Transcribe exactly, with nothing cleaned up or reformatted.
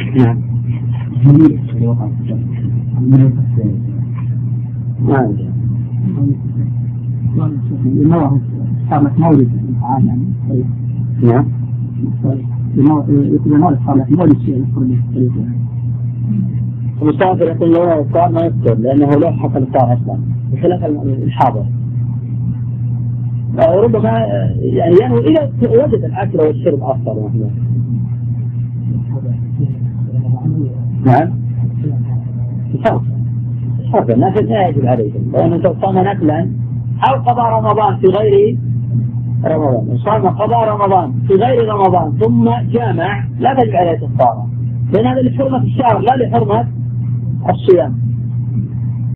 نعم. ما أدري. صار لك مولد يعني. نعم. يقول مولد صار لك مولد شيء الطريق. المسافر يقول له الإفطار ما يفطر لأنه له حق الإفطار أصلا بخلاف الحاضر. ربما يعني يعني إذا وجد الأكل والشرب أفطر مثلا. نعم. صح. صح. الناس لا يجب عليهم لأنه لو صام أكلا أو قضى رمضان في غير رمضان، صام قضى رمضان في غير رمضان ثم جامع لا تجب عليه كفارة، لأن هذا لحرمة الشهر لا لحرمة الصيام.